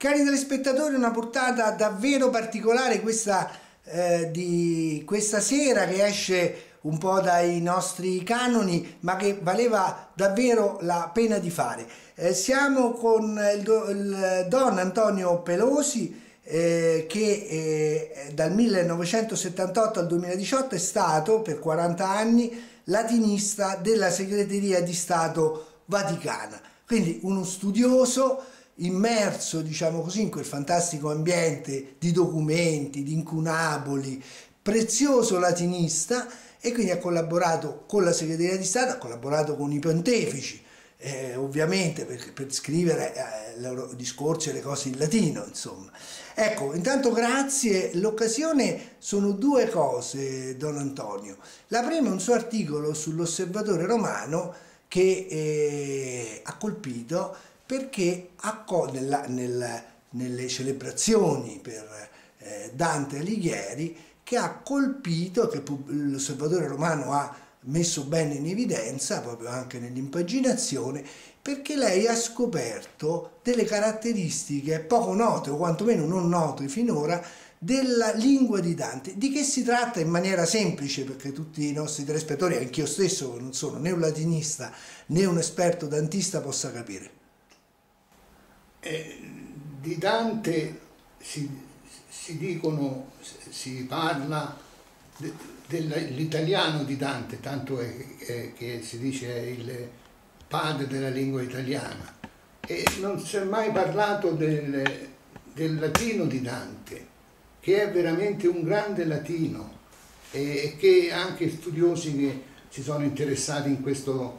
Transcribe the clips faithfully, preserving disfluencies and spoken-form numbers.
Cari telespettatori, una puntata davvero particolare questa, eh, di questa sera, che esce un po' dai nostri canoni, ma che valeva davvero la pena di fare. Eh, siamo con il, do, il Don Antonio Pelosi, eh, che eh, dal millenovecentosettantotto al duemiladiciotto è stato per quaranta anni latinista della Segreteria di Stato Vaticana. Quindi uno studioso immerso, diciamo così, in quel fantastico ambiente di documenti, di incunaboli, prezioso latinista, e quindi ha collaborato con la Segreteria di Stato, ha collaborato con i pontefici, eh, ovviamente per, per scrivere eh, i loro discorsi e le cose in latino, insomma. Ecco, intanto grazie. L'occasione sono due cose, Don Antonio. La prima è un suo articolo sull'Osservatore Romano che eh, ha colpito perché nella, nella, nelle celebrazioni per eh, Dante Alighieri, che ha colpito, che l'Osservatore Romano ha messo bene in evidenza proprio anche nell'impaginazione, perché lei ha scoperto delle caratteristiche poco note, o quantomeno non note finora, della lingua di Dante. Di che si tratta in maniera semplice, perché tutti i nostri telespettatori, anch'io stesso che non sono né un latinista né un esperto dantista, possa capire? Eh, di Dante si, si dicono, si parla de, dell'italiano di Dante, tanto è, è, che si dice è il padre della lingua italiana, e non si è mai parlato del, del latino di Dante, che è veramente un grande latino, e che anche studiosi che si sono interessati in questo,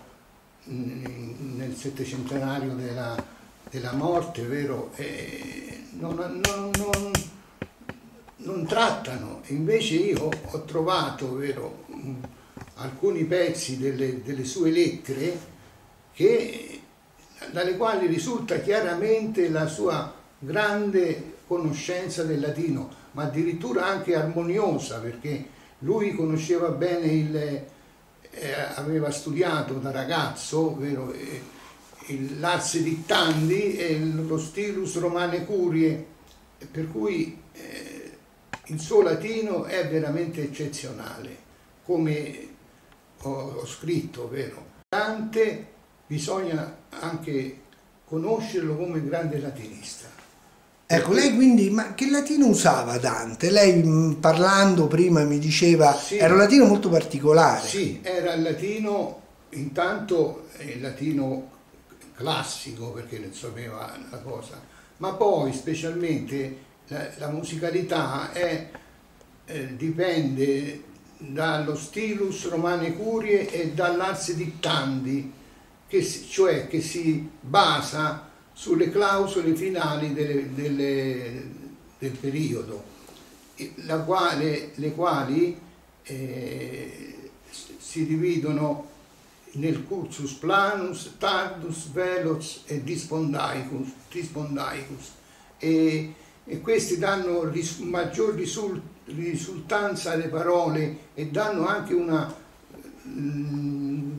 nel settecentenario della, della morte, vero, e non, non, non, non trattano. Invece io ho trovato, vero, alcuni pezzi delle, delle sue lettere che, dalle quali risulta chiaramente la sua grande conoscenza del latino, ma addirittura anche armoniosa, perché lui conosceva bene il, eh, aveva studiato da ragazzo, vero, eh, l'Ars Dictandi e lo Stilus Romane Curie, per cui eh, il suo latino è veramente eccezionale, come ho, ho scritto, vero. Dante bisogna anche conoscerlo come grande latinista. Ecco, lei quindi, ma che latino usava Dante? Lei parlando prima mi diceva, sì, era un latino molto particolare. Sì, era il latino, intanto il latino classico, perché non sapeva la cosa, ma poi specialmente la, la musicalità è, eh, dipende dallo Stilus Romane Curie e dall'Ars Dictandi, che si, cioè che si basa sulle clausole finali delle, delle, del periodo, la quale, le quali eh, si dividono nel cursus planus, tardus, velox e dispondaicus, dispondaicus. E, e questi danno ris, maggior risul, risultanza alle parole e danno anche una mm,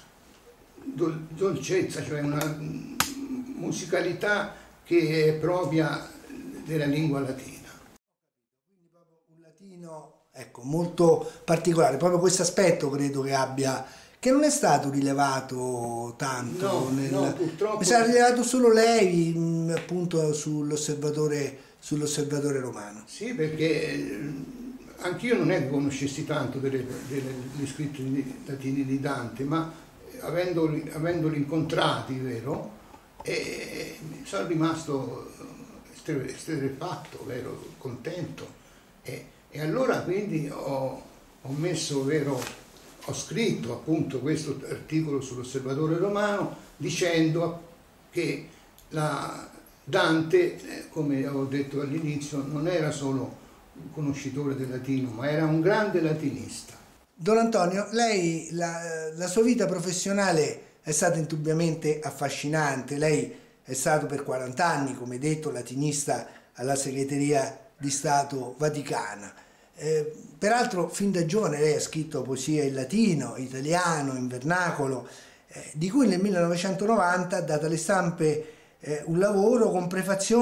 dolcezza, cioè una musicalità che è propria della lingua latina. Quindi proprio un latino, ecco, molto particolare, proprio questo aspetto credo che abbia, che non è stato rilevato tanto, no, nel, no, purtroppo mi sa rilevato solo lei mh, appunto sull'osservatore sull'osservatore romano. Sì, perché anch'io non è che conoscessi tanto delle, delle, delle scritte latine di Dante, ma avendoli, avendoli incontrati, vero, e sono rimasto esterrefatto, vero, contento, e, e allora quindi ho, ho messo, vero, ho scritto appunto questo articolo sull'Osservatore Romano dicendo che la Dante, come ho detto all'inizio, non era solo un conoscitore del latino, ma era un grande latinista. Don Antonio, lei, la, la sua vita professionale è stata indubbiamente affascinante. Lei è stato per quaranta anni, come detto, latinista alla Segreteria di Stato Vaticana. Eh, peraltro fin da giovane lei ha scritto poesia in latino, italiano, in vernacolo, eh, di cui nel millenovecentonovanta ha dato alle stampe eh, un lavoro con prefazione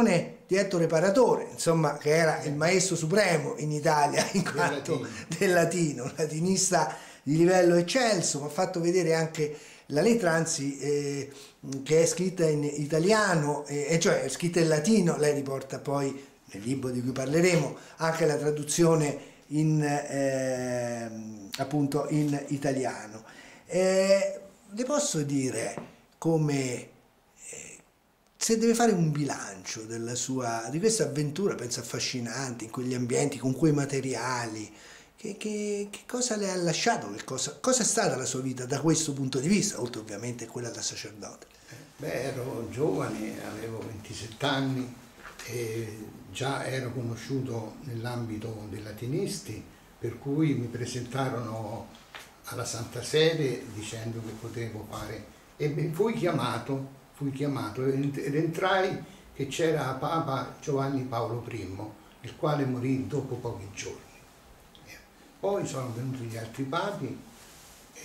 di Ettore Paratore, insomma, che era il maestro supremo in Italia in quanto del latino, un latinista di livello eccelso. Mi ha fatto vedere anche la lettera, anzi, eh, che è scritta in italiano, eh, cioè è scritta in latino. Lei riporta poi nel libro di cui parleremo anche la traduzione in, eh, appunto in italiano. Eh, le posso dire come, eh, se deve fare un bilancio della sua, di questa avventura, penso affascinante, in quegli ambienti, con quei materiali, che, che, che cosa le ha lasciato, che cosa, cosa è stata la sua vita da questo punto di vista, oltre ovviamente quella da sacerdote? Beh, ero giovane, avevo ventisette anni e già ero conosciuto nell'ambito dei latinisti, per cui mi presentarono alla Santa Sede dicendo che potevo fare, e fui chiamato, fui chiamato ed entrai che c'era Papa Giovanni Paolo primo, il quale morì dopo pochi giorni. Poi sono venuti gli altri papi eh,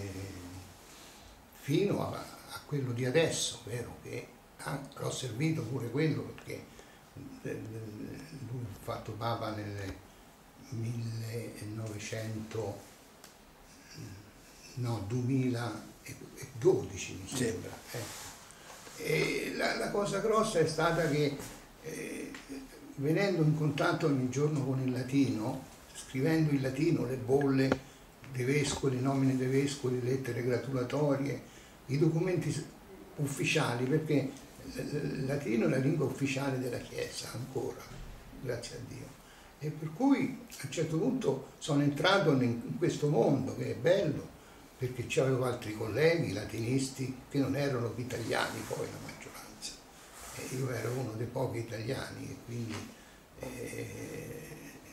fino a, a quello di adesso, vero? Che ah, l'ho servito pure quello, perché lui ha fatto papa nel millenovecento, no, duemiladodici mi sembra. Sì. Eh. E la, la cosa grossa è stata che eh, venendo in contatto ogni giorno con il latino, scrivendo in latino le bolle dei vescovi, le nomine dei vescovi, le lettere gratulatorie, i documenti ufficiali, perché il latino è la lingua ufficiale della Chiesa ancora, grazie a Dio. E per cui a un certo punto sono entrato in questo mondo che è bello, perché c'avevo altri colleghi latinisti che non erano italiani, poi la maggioranza. E io ero uno dei pochi italiani e quindi eh,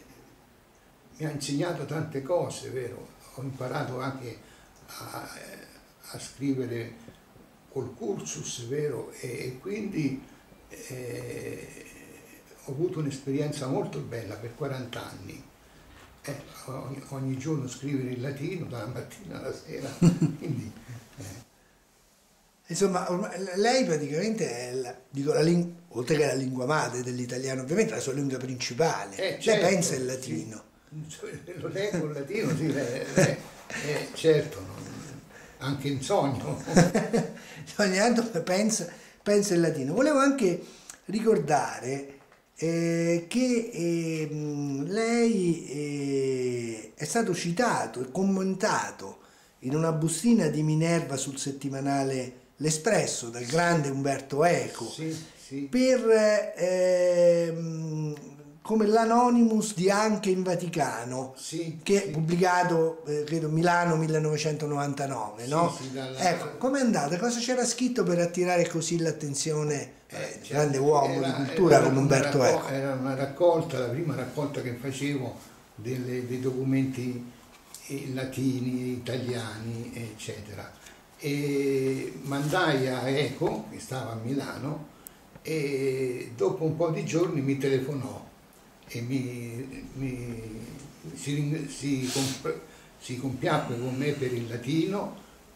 mi ha insegnato tante cose, vero? Ho imparato anche a, a scrivere col cursus, vero? E quindi eh, ho avuto un'esperienza molto bella per quaranta anni. Eh, ogni, ogni giorno scrivere in latino, dalla mattina alla sera. Quindi, eh. Insomma, lei praticamente è la, dico, la ling- oltre che la lingua madre dell'italiano, ovviamente la sua lingua principale. Eh, lei certo, pensa il latino. Sì. Lo leggo il latino, sì, eh, eh, eh, certo, non, anche in sogno. Ogni tanto pensa, pensa il latino. Volevo anche ricordare eh, che eh, lei eh, è stato citato e commentato in una bustina di Minerva sul settimanale L'Espresso dal grande Umberto Eco, sì, sì. per eh, come l'Anonymous di Anche in Vaticano, sì, che sì. è pubblicato, eh, credo, Milano millenovecentonovantanove, sì, no? Sì, dalla... Ecco, com'è andata? Cosa c'era scritto per attirare così l'attenzione eh, del grande certo, uomo era, di cultura come Umberto raccol- Eco? Era una raccolta, la prima raccolta che facevo delle, dei documenti latini, italiani, eccetera. E mandai a Eco, che stava a Milano, e dopo un po' di giorni mi telefonò e mi, mi, si, si, comp- si compiacque con me per il latino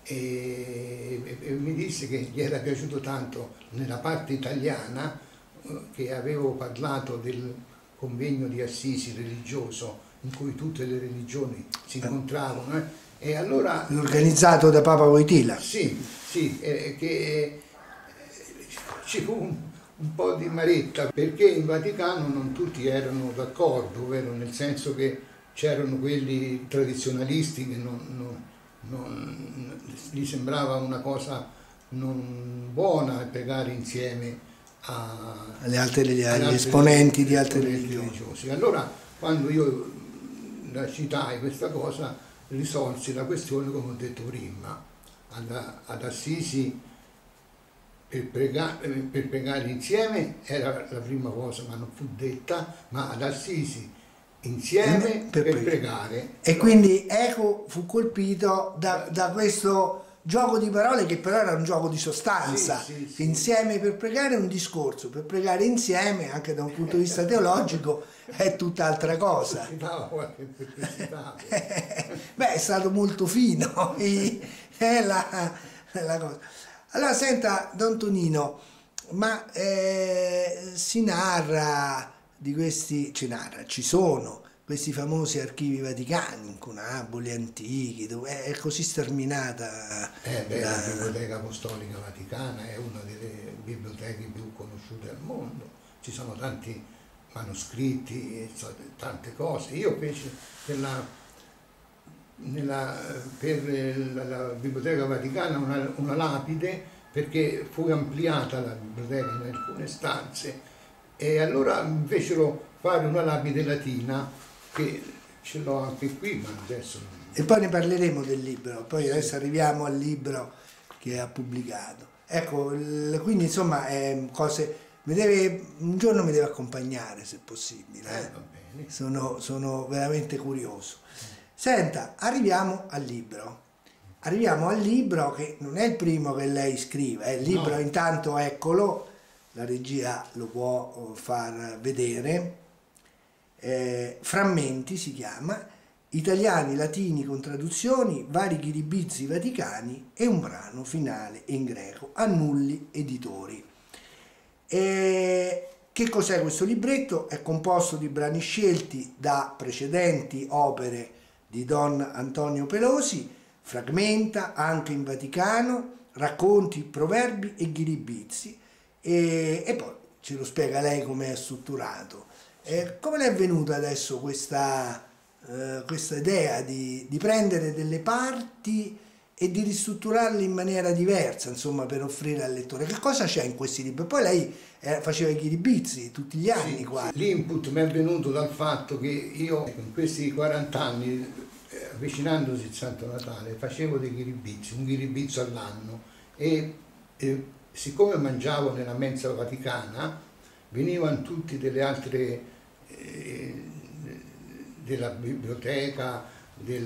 e, e, e mi disse che gli era piaciuto tanto nella parte italiana che avevo parlato del convegno di Assisi religioso in cui tutte le religioni si incontravano. Eh? E allora, organizzato da Papa Wojtyla. Sì, sì, eh, che ci fu un, un po' di maretta, perché in Vaticano non tutti erano d'accordo, vero? Nel senso che c'erano quelli tradizionalisti che non, non, non, gli sembrava una cosa non buona pregare insieme a, alle altre, agli altre esponenti di altre religioni. religiosi. Allora, quando io la citai questa cosa, risolsi la questione come ho detto prima, ad, ad Assisi per pregare, per pregare insieme era la prima cosa, ma non fu detta, ma ad Assisi insieme per, per pregare. E quindi Eco fu colpito da, da questo gioco di parole, che però era un gioco di sostanza. Sì, sì, sì. Insieme per pregare è un discorso, per pregare insieme, anche da un punto di vista teologico, è tutt'altra cosa. Beh, è stato molto fino è la, la cosa. Allora, senta, Don Tonino, ma eh, si narra di questi, ci narra, ci sono questi famosi archivi vaticani, incunaboli, antichi, dove è così sterminata. Eh beh, la... la Biblioteca Apostolica Vaticana è una delle biblioteche più conosciute al mondo, ci sono tanti manoscritti, tante cose. Io feci per la, nella, per la, la Biblioteca Vaticana una, una lapide, perché fu ampliata la biblioteca in alcune stanze e allora mi fecero fare una lapide latina, che ce l'ho anche qui, ma adesso non... E poi ne parleremo del libro, poi adesso arriviamo al libro che ha pubblicato. Ecco, quindi insomma, eh, cose, mi deve, un giorno mi deve accompagnare se possibile. Eh? Eh, va bene. Sono, sono veramente curioso. Senta, arriviamo al libro. Arriviamo al libro che non è il primo che lei scrive, è il libro, no. Intanto eccolo, la regia lo può far vedere, eh, Frammenti si chiama, italiani, latini con traduzioni, vari ghiribizzi vaticani e un brano finale in greco, Annulli Editori. E che cos'è questo libretto? È composto di brani scelti da precedenti opere di Don Antonio Pelosi, frammenta anche in Vaticano, racconti, proverbi e ghiribizzi, e, e poi ce lo spiega lei come è strutturato. Eh, come le è venuta adesso questa, eh, questa idea di, di prendere delle parti e di ristrutturarle in maniera diversa, insomma, per offrire al lettore? Che cosa c'è in questi libri? Poi lei eh, faceva i ghiribizzi tutti gli anni, sì, quasi. L'input mi è venuto dal fatto che io in questi quaranta anni, avvicinandosi il Santo Natale, facevo dei ghiribizzi, un ghiribizzo all'anno, e, e siccome mangiavo nella mensa vaticana, venivano tutti delle altre, eh, della biblioteca, del,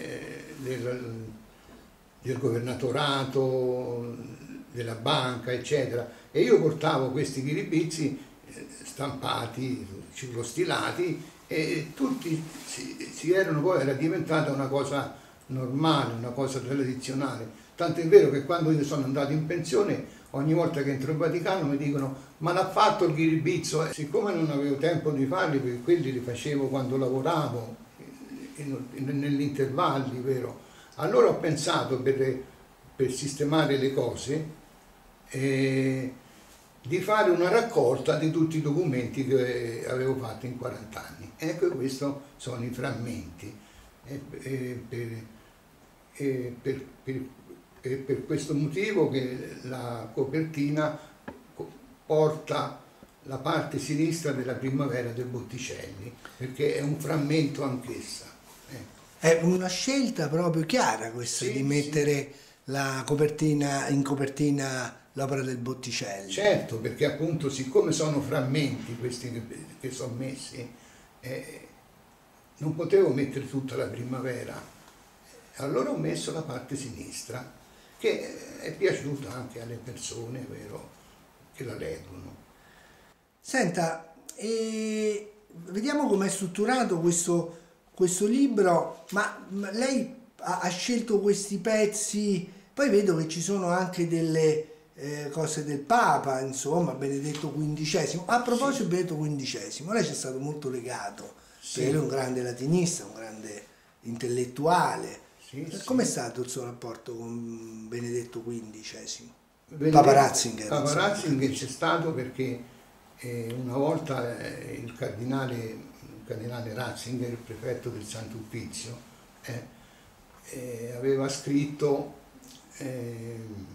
del, del governatorato, della banca, eccetera, e io portavo questi ghiribizzi stampati, circostilati, e tutti si, si erano, poi era diventata una cosa normale, una cosa tradizionale. Tanto è vero che quando io sono andato in pensione, ogni volta che entro in Vaticano mi dicono: ma l'ha fatto il ghiribizzo? E siccome non avevo tempo di farli, perché quelli li facevo quando lavoravo, negli intervalli, vero? Allora ho pensato, per, per sistemare le cose, eh, di fare una raccolta di tutti i documenti che avevo fatto in quaranta anni. Ecco, questi sono i frammenti. E, e, per, e, per, per, e per questo motivo che la copertina porta la parte sinistra della Primavera del Botticelli, perché è un frammento anch'essa. Eh. È una scelta proprio chiara questa, sì, di mettere, sì, la copertina, in copertina l'opera del Botticelli. Certo, perché appunto siccome sono frammenti questi che, che sono messi, eh, non potevo mettere tutta la Primavera, allora ho messo la parte sinistra, che è piaciuta anche alle persone, vero, che la leggono. Senta, e vediamo com'è strutturato questo, questo libro, ma, ma lei ha, ha scelto questi pezzi, poi vedo che ci sono anche delle Eh, cose del Papa, insomma, Benedetto quindicesimo. A proposito, sì, Benedetto quindicesimo, lei ci è stato molto legato, sì, perché lui è un grande latinista, un grande intellettuale. Sì, Com'è sì. stato il suo rapporto con Benedetto quindicesimo? Benedetto, Papa Ratzinger. Papa Ratzinger c'è stato perché eh, una volta eh, il cardinale, il cardinale Ratzinger, il prefetto del Santo Uffizio, eh, eh, aveva scritto eh,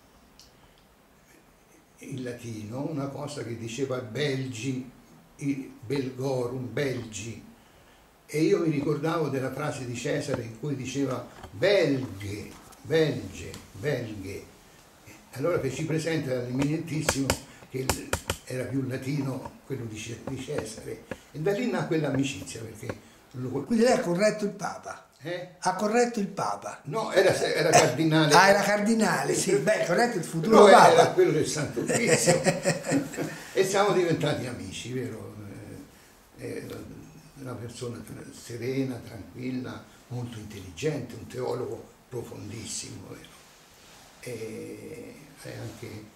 in latino una cosa che diceva Belgi, Belgorum, Belgi, e io mi ricordavo della frase di Cesare in cui diceva Belghe, Belge, Belghe. Allora feci presente all'eminentissimo che era più latino quello di Cesare, e da lì nacque l'amicizia. Perché lo... Quindi lei ha corretto il Papa? Eh? Ha corretto il Papa? No, era, era cardinale. Ah, era cardinale, sì, beh, corretto il futuro no, Papa. Era quello del Santo Uffizio. E siamo diventati amici, vero? È una persona serena, tranquilla, molto intelligente, un teologo profondissimo, vero? E è anche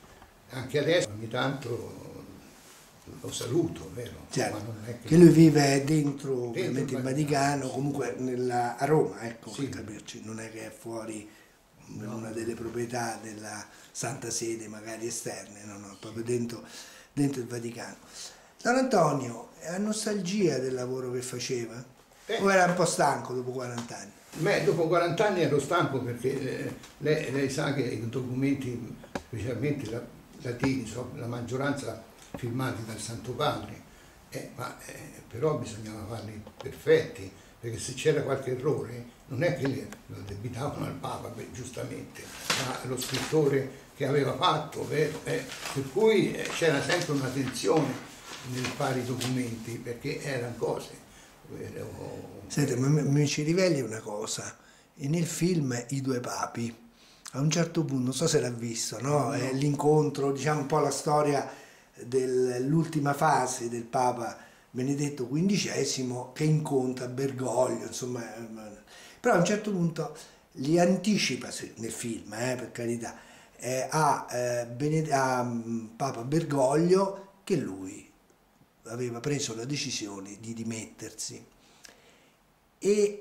Anche adesso ogni tanto lo saluto, vero? Certo, Ma non è che... che lui vive dentro, Dentro ovviamente il in Vaticano, Vaticano, sì. comunque nella, a Roma, ecco, Sì. per capirci, non è che è fuori in No, una no. delle proprietà della Santa Sede, magari esterne, no, no, proprio dentro, dentro il Vaticano. Don Antonio, ha nostalgia del lavoro che faceva? Eh. O era un po' stanco dopo quaranta anni? Beh, dopo quaranta anni ero stanco perché eh, lei, lei sa che i documenti, specialmente la- latini, so, la maggioranza firmati dal Santo Padre, eh, ma, eh, però bisognava farli perfetti, perché se c'era qualche errore non è che li- lo addebitavano al Papa, beh, giustamente, ma allo scrittore che aveva fatto, vero? Eh, per cui eh, c'era sempre una tensione nel fare i documenti, perché erano cose. Ero, Senti, ma mi mi ci riveli una cosa, e nel film I due papi, a un certo punto, non so se l'ha visto, no? No, È no. l'incontro, diciamo un po' la storia dell'ultima fase del Papa Benedetto quindicesimo che incontra Bergoglio, insomma, eh, però a un certo punto gli anticipa, se- nel film, eh, per carità, eh, a, eh, Bened- a mm, Papa Bergoglio che lui aveva preso la decisione di dimettersi. E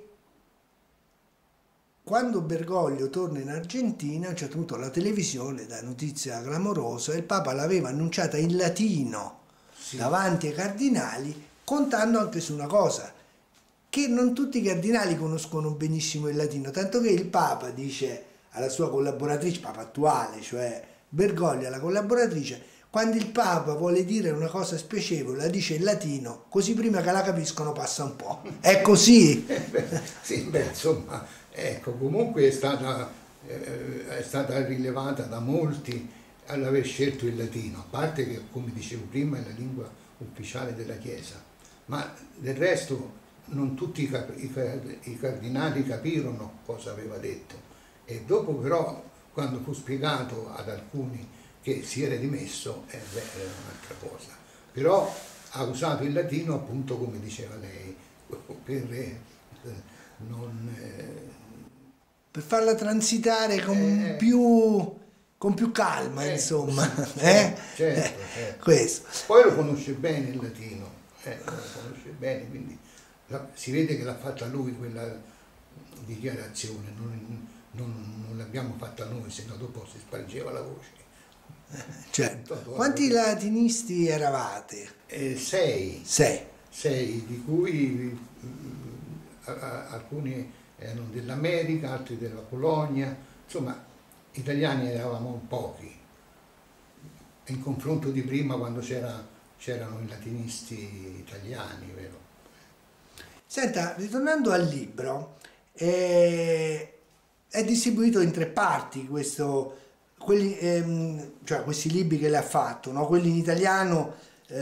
quando Bergoglio torna in Argentina, a un certo punto la televisione dà notizia clamorosa e il Papa l'aveva annunciata in latino Sì. davanti ai cardinali, contando anche su una cosa, che non tutti i cardinali conoscono benissimo il latino, tanto che il Papa dice alla sua collaboratrice, Papa attuale, cioè Bergoglio, alla collaboratrice, quando il Papa vuole dire una cosa spiacevole, la dice in latino, così prima che la capiscono passa un po'. È così? Eh, beh, sì, beh, insomma, ecco, comunque è stata, eh, è stata rilevata da molti all'aver scelto il latino, a parte che, come dicevo prima, è la lingua ufficiale della Chiesa, ma del resto non tutti i, cap- i ca- i cardinali capirono cosa aveva detto, e dopo però, quando fu spiegato ad alcuni che si era dimesso, eh, beh, era un'altra cosa. Però ha usato il latino, appunto, come diceva lei, per eh, non... eh, Per farla transitare con Eh, più, con più calma, eh, insomma. sì, eh? certo, certo, Eh, certo. questo. Poi lo conosce bene il latino, eh, lo conosce bene, quindi la- si vede che l'ha fatta lui quella dichiarazione, non, non- non l'abbiamo fatta noi, se no dopo si spargeva la voce. Certo. Quanti latinisti eravate? Eh, sei, Sei. sei, di cui mm, a- a- alcuni erano dell'America, altri della Polonia, insomma, italiani eravamo pochi, in confronto di prima quando c'era- c'erano i latinisti italiani, vero? Senta, ritornando al libro, eh, è distribuito in tre parti questo, quelli, ehm, cioè questi libri che lei ha fatto, no? Quelli in italiano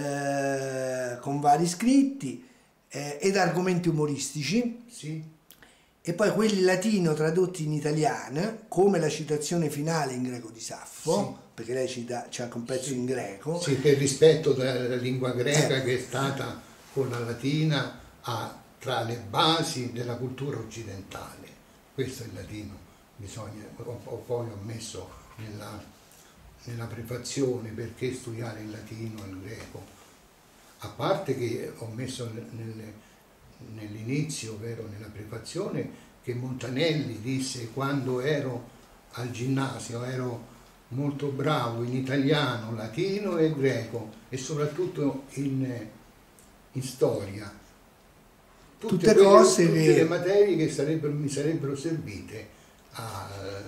eh, con vari scritti eh, ed argomenti umoristici, Sì, e poi quelli in latino tradotti in italiano, come la citazione finale in greco di Saffo, Sì. perché lei cita, c'è anche un pezzo sì. in greco. Sì, per rispetto della lingua greca Eh. che è stata con la latina a- tra le basi della cultura occidentale. Questo è il latino, bisogna, ho, ho poi ho messo nella, nella prefazione perché studiare il latino e il greco, a parte che ho messo nel- nelle- nell'inizio, vero, nella prefazione, che Montanelli disse quando ero al ginnasio, ero molto bravo in italiano, latino e greco e soprattutto in, in storia. Tutte quelle- cose tutte che- le materie che sarebbero- mi sarebbero servite a,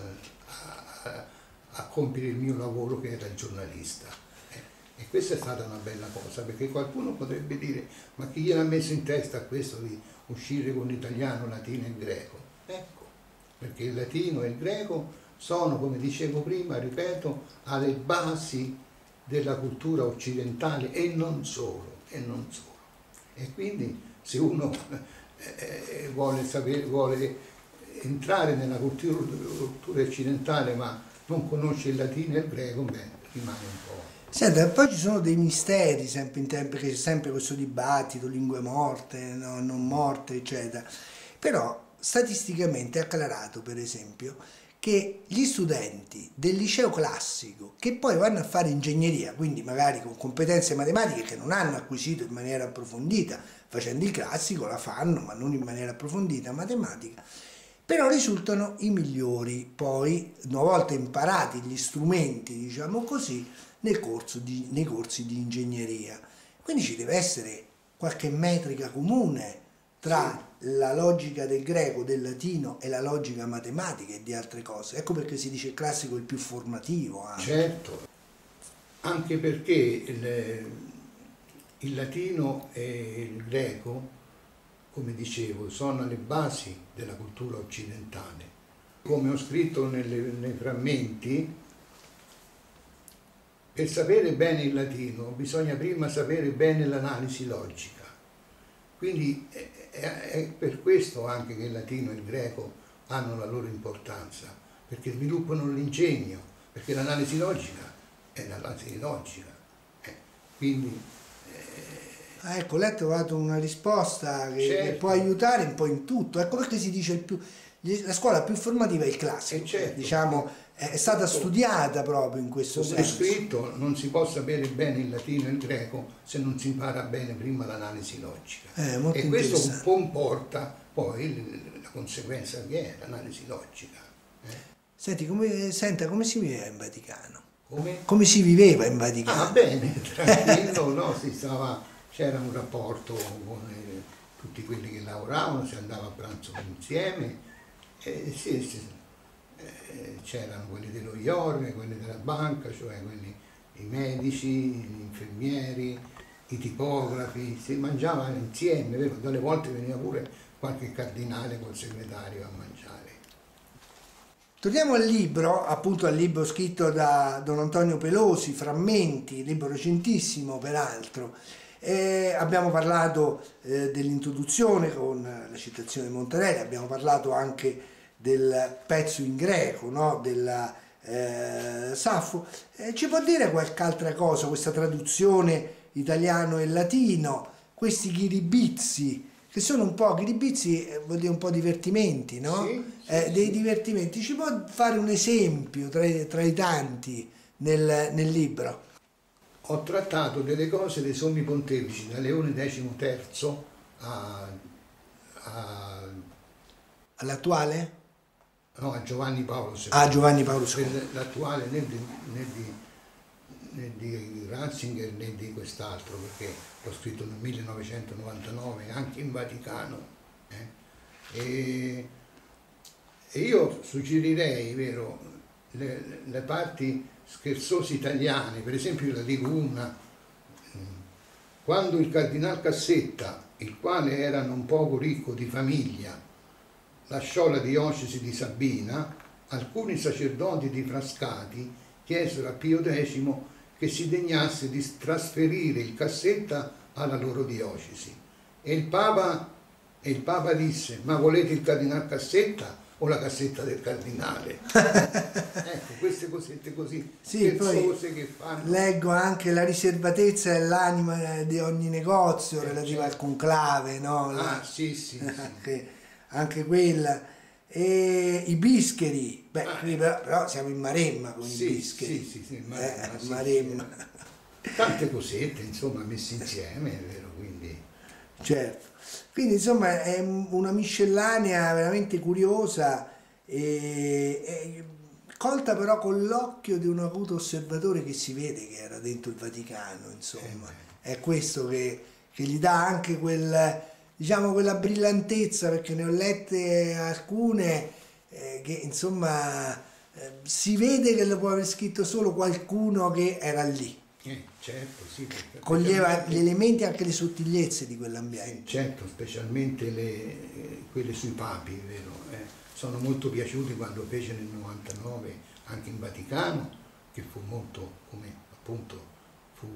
a- a compiere il mio lavoro, che era il giornalista. Eh, E questa è stata una bella cosa, perché qualcuno potrebbe dire: ma chi gliel'ha messo in testa questo di uscire con l'italiano, latino e greco? Ecco, perché il latino e il greco sono, come dicevo prima, ripeto, alle basi della cultura occidentale e non solo, e non solo. E quindi se uno eh, vuole, sapere, vuole entrare nella cultura, cultura occidentale ma non conosce il latino e il greco, beh, rimane un po'. Senta, poi ci sono dei misteri sempre in tempo, perché c'è sempre questo dibattito, lingue morte, no, non morte, eccetera. Però statisticamente è acclarato, per esempio, che gli studenti del liceo classico che poi vanno a fare ingegneria, quindi magari con competenze matematiche che non hanno acquisito in maniera approfondita, facendo il classico la fanno ma non in maniera approfondita matematica, però risultano i migliori poi, una volta imparati gli strumenti, diciamo così, nel corso di, nei corsi di ingegneria. Quindi ci deve essere qualche metrica comune tra la logica del greco, del latino e la logica matematica e di altre cose. Ecco perché si dice il classico è il più formativo. Anche. Certo, anche perché il, il latino e il greco, come dicevo, sono le basi della cultura occidentale. Come ho scritto nelle, nei frammenti, per sapere bene il latino bisogna prima sapere bene l'analisi logica. Quindi è, è per questo anche che il latino e il greco hanno la loro importanza, perché sviluppano l'ingegno, perché l'analisi logica è l'analisi logica. Eh, quindi... Eh... Ah, ecco, lei ha trovato una risposta che, certo. che può aiutare un po' in tutto. Ecco perché si dice il più, la scuola più formativa è il classico, eh certo. diciamo, è stata studiata proprio in questo Come senso. Come è scritto, non si può sapere bene il latino e il greco se non si impara bene prima l'analisi logica. Eh, molto e questo comporta poi la conseguenza che è l'analisi logica. Eh. Senti, come, senta, come si viveva in Vaticano? Come? Come si viveva in Vaticano? Ah, bene, tranquillo, no, si stava, c'era un rapporto con eh, tutti quelli che lavoravano, si andava a pranzo insieme, e sì, sì, eh, c'erano quelli dello I O R, quelli della banca, cioè quelli, i medici, gli infermieri, i tipografi, si mangiava insieme, vero? Dalle volte veniva pure qualche cardinale col segretario a mangiare. Torniamo al libro, appunto al libro scritto da Don Antonio Pelosi, Frammenti, libro recentissimo peraltro. Eh, abbiamo parlato eh, dell'introduzione con la citazione di Montanelli, abbiamo parlato anche del pezzo in greco, no? della eh, Saffo. Eh, ci può dire qualche altra cosa, questa traduzione italiano e latino, questi ghiribizzi, che sono un po', ghiribizzi eh, vuol dire un po' divertimenti, no? Sì, sì, eh, sì. Dei divertimenti. Ci può fare un esempio tra, tra i tanti nel, nel libro? Ho trattato delle cose dei sommi pontefici, da Leone decimo-terzo a, a, all'attuale? no, a Giovanni Paolo secondo. Ah, Giovanni Paolo secondo. L'attuale né di, né, di, né di Ratzinger né di quest'altro, perché l'ho scritto nel millenovecentonovantanove, anche in Vaticano. Eh? E, e io suggerirei, vero, le, le parti scherzose italiane, per esempio la dico una, quando il cardinal Cassetta, il quale era non poco ricco di famiglia, lasciò la diocesi di Sabina, alcuni sacerdoti di Frascati chiesero a Pio decimo che si degnasse di trasferire il Cassetta alla loro diocesi. E il Papa, e il Papa disse: ma volete il cardinal Cassetta o la cassetta del cardinale? Ecco, queste cosette così sì, scherzose che fanno. Leggo anche la riservatezza è l'anima di ogni negozio eh, relativa certo. al conclave, no? La, ah, sì, sì, sì. Anche, anche quella. E i bischeri, beh, ah, qui però, però siamo in Maremma con sì, i bischeri. Sì, sì, sì, Maremma, eh, sì, Maremma. Sì. Tante cosette, insomma, messe insieme, è vero, quindi... Certo. Quindi insomma è una miscellanea veramente curiosa e, e colta però con l'occhio di un acuto osservatore che si vede che era dentro il Vaticano, insomma. Eh, è questo che, che gli dà anche quel, diciamo, quella brillantezza, perché ne ho lette alcune eh, che insomma eh, si vede che lo può aver scritto solo qualcuno che era lì. Eh, certo, sì, coglieva gli elementi e anche le sottigliezze di quell'ambiente. Sì, certo, specialmente le, eh, quelle sui papi, vero? Eh, sono molto piaciuti quando fece nel novantanove anche in Vaticano, che fu molto, come appunto, fu,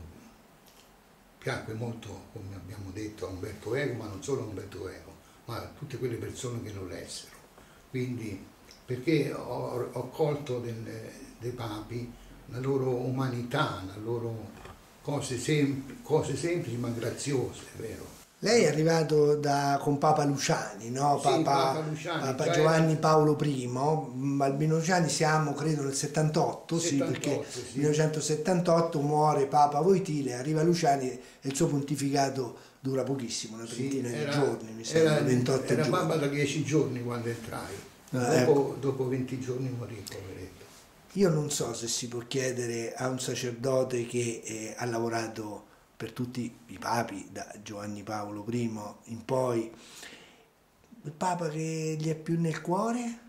piacque molto, come abbiamo detto, a Umberto Eco, ma non solo a Umberto Eco, ma a tutte quelle persone che lo lessero. Quindi, perché ho, ho colto del, dei papi la loro umanità, la loro cose, sempl- cose semplici ma graziose, vero? Lei è arrivato da, con Papa Luciani, no? Sì, Papa, Papa Luciani, Papa cioè Giovanni Paolo primo. Albino Luciani siamo, credo, nel settantotto, sì, perché nel settantotto, sì. millenovecentosettantotto muore Papa Voitile, arriva Luciani e il suo pontificato dura pochissimo, una Sì, trentina di era, giorni, mi era, sembra, ventotto era giorni. Papa da dieci giorni quando entrai, Ah, dopo, ecco. dopo venti giorni morì, poveretto. Io non so se si può chiedere a un sacerdote che eh, ha lavorato per tutti i papi, da Giovanni Paolo primo in poi, il Papa che gli è più nel cuore?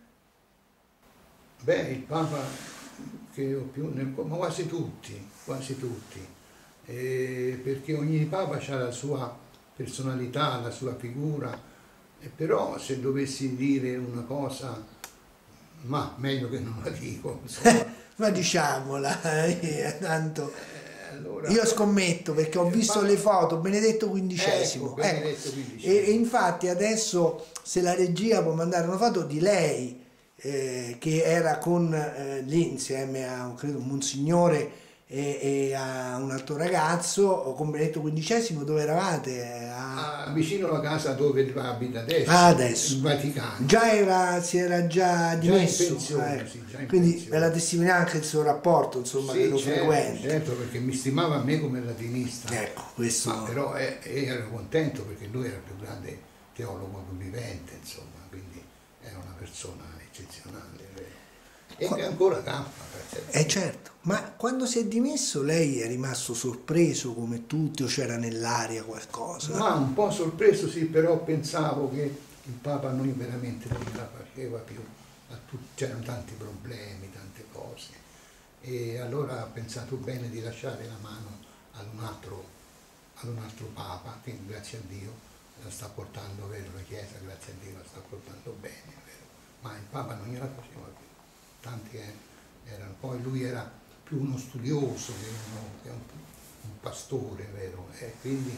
Beh, il Papa che ho più nel cuore, ma quasi tutti, quasi tutti, eh, perché ogni Papa ha la sua personalità, la sua figura, e però se dovessi dire una cosa, ma meglio che non la dico, insomma. Ma diciamola, eh, tanto Eh, allora, io scommetto perché ho il visto Papa- le foto, Benedetto Ecco, quindicesimo. Benedetto Ecco. quindicesimo. E, e infatti adesso se la regia può mandare una foto di lei eh, che era con eh, lì insieme a credo, un monsignore e, e a un altro ragazzo, o con Benedetto quindicesimo, dove eravate? Eh, A... Ah, vicino alla casa dove abita adesso, Ah, adesso. in Vaticano. Già era, si era già dimesso, in pensione, ah, ecco. sì, già in Quindi pensione. per la testimonianza anche il suo rapporto, insomma, Sì, che lo certo, frequenta. certo, perché mi stimava a me come latinista. Ecco, questo... Ma però eh, ero contento perché lui era il più grande teologo vivente, insomma, quindi era una persona eccezionale, vero? E Qua- che ancora campa, grazie a Dio. Eh certo, ma quando si è dimesso lei è rimasto sorpreso come tutti o c'era nell'aria qualcosa? Ma un po' sorpreso sì, però pensavo che il Papa noi veramente non ce la faceva più, a tut- c'erano tanti problemi, tante cose, e allora ho pensato bene di lasciare la mano ad un altro, ad un altro Papa che grazie a Dio la sta portando, vero, la Chiesa grazie a Dio la sta portando bene, vero? Ma il Papa non gliela faceva più, tanti eh, erano, poi lui era più uno studioso che, uno, che un, un pastore, vero? E quindi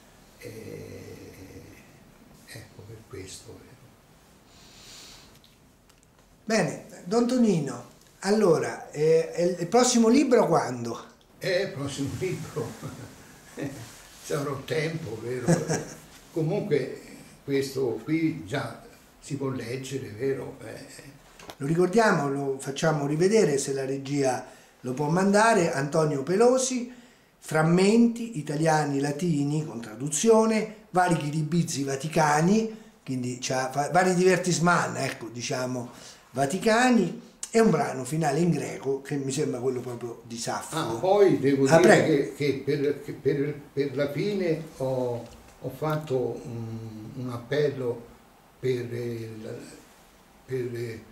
eh, ecco per questo, vero? Bene, Don Tonino, allora, eh, il prossimo libro quando? E il prossimo libro, se avrò tempo, vero? Comunque questo qui già si può leggere, vero? Eh, Lo ricordiamo, lo facciamo rivedere se la regia lo può mandare, Antonio Pelosi, frammenti italiani latini con traduzione, vari chiribizzi vaticani, quindi c'ha fa- vari divertisman, ecco, diciamo, vaticani, e un brano finale in greco che mi sembra quello proprio di Saffo. ah, poi devo Ah, dire prego. che, che per, che per- per la fine ho, ho fatto un, un appello per, il- per, eh,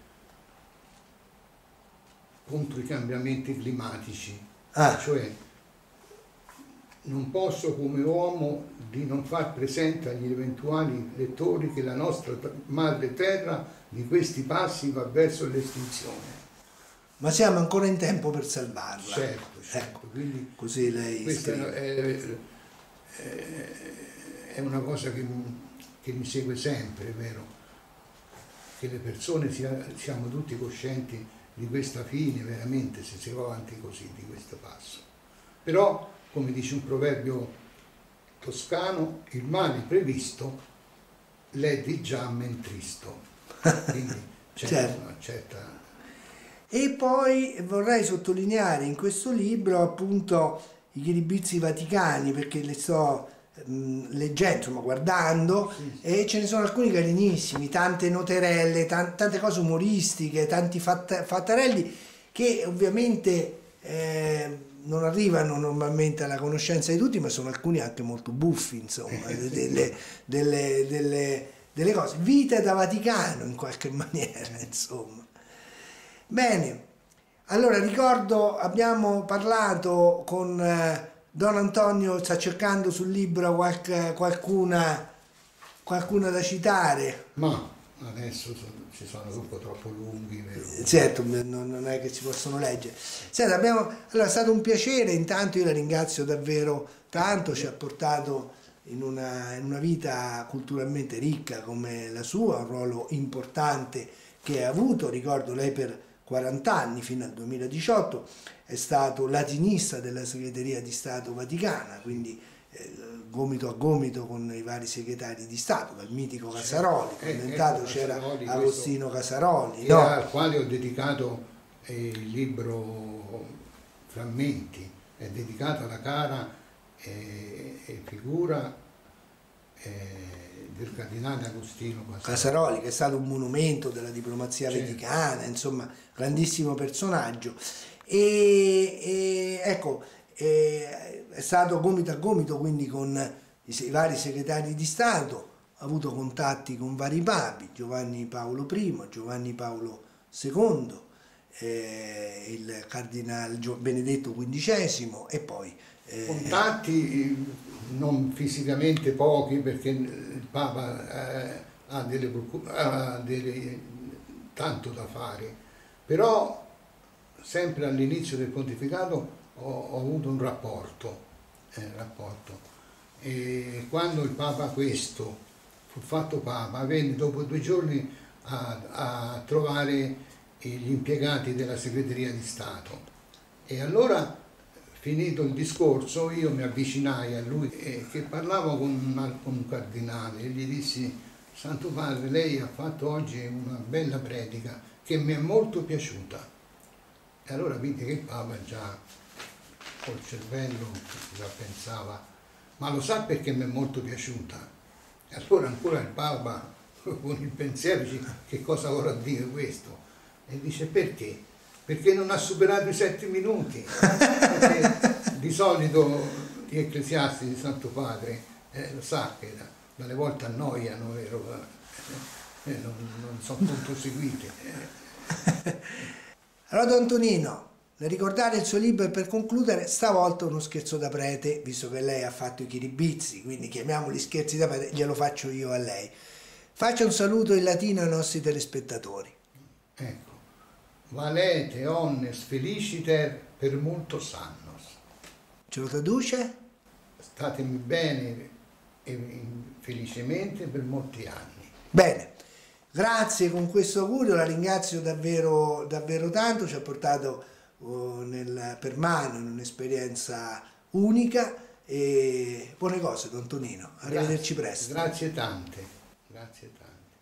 contro i cambiamenti climatici, Ah. cioè non posso come uomo di non far presente agli eventuali lettori che la nostra t- madre terra di questi passi va verso l'estinzione. Ma siamo ancora in tempo per salvarla. Certo, certo. Ecco, Quindi così lei questa scrive. è, è- è una cosa che, mi- che mi segue sempre, è vero? Che le persone sia- siamo tutti coscienti di questa fine, veramente, se si va avanti così, di questo passo. Però, come dice un proverbio toscano, il male previsto l'è di già mentristo. Quindi c'è Certo. una certa... E poi vorrei sottolineare in questo libro appunto i chiribizzi vaticani, perché le sto mh, leggendo, insomma, guardando, Sì, sì. e ce ne sono alcuni carinissimi, tante noterelle, tan- tante cose umoristiche, tanti fatta- fattarelli che ovviamente eh, non arrivano normalmente alla conoscenza di tutti, ma sono alcuni anche molto buffi, insomma, delle, delle, delle, delle cose. Vita da Vaticano in qualche maniera, insomma. Bene, allora ricordo, abbiamo parlato con eh, Don Antonio, sta cercando sul libro qualche- qualcuna, qualcuna da citare. Ma adesso sono- ci sono dopo troppo lunghi, vero? Certo, non, non è che si possono leggere. Senta, abbiamo, allora è stato un piacere, intanto io la ringrazio davvero tanto, ci ha portato in una, in una vita culturalmente ricca come la sua, un ruolo importante che ha avuto, ricordo lei per quaranta anni, fino al duemiladiciotto, è stato latinista della segreteria di Stato Vaticana, quindi eh, gomito a gomito con i vari segretari di Stato, dal mitico Casaroli, eh, commentato ecco, c'era Agostino Casaroli, no? Al quale ho dedicato eh, il libro Frammenti, è dedicato alla cara e, e figura eh, del cardinale Agostino Casaroli. Casaroli, che è stato un monumento della diplomazia certo. vaticana, insomma, grandissimo personaggio. E, e ecco, e, è stato gomito a gomito quindi con i, i vari segretari di Stato, ha avuto contatti con vari papi, Giovanni Paolo primo, Giovanni Paolo secondo, eh, il cardinale Benedetto quindicesimo e poi... Eh, contatti non fisicamente pochi, perché il Papa eh, ha, delle, ha delle, tanto da fare, però sempre all'inizio del pontificato ho, ho avuto un rapporto, eh, rapporto. E quando il Papa questo fu fatto Papa, venne dopo due giorni a, a trovare gli impiegati della segreteria di Stato e allora, finito il discorso, io mi avvicinai a lui e che parlavo con un, con un cardinale e gli dissi: Santo Padre, lei ha fatto oggi una bella predica che mi è molto piaciuta. E allora vidi che il Papa già col cervello già pensava: ma lo sa perché mi è molto piaciuta? E allora ancora il Papa con il pensiero dice: che cosa vorrà dire questo? E dice: perché? Perché non ha superato i sette minuti. Perché di solito gli ecclesiastici di Santo Padre eh, lo sa che da, dalle volte annoiano, vero? Eh, non, non sono molto seguite. Allora, Don Tonino, nel ricordare il suo libro e per concludere, stavolta uno scherzo da prete, visto che lei ha fatto i chiribizzi, quindi chiamiamoli scherzi da prete, glielo faccio io a lei. Faccia un saluto in latino ai nostri telespettatori. Ecco. Valete omnes feliciter per multos annos. Ce lo traduce? Statemi bene e felicemente per molti anni. Bene, grazie con questo augurio, la ringrazio davvero, davvero tanto, ci ha portato uh, nel, per mano in un'esperienza unica e buone cose, Don Tonino. Arrivederci Grazie, presto. Grazie tante, grazie tante.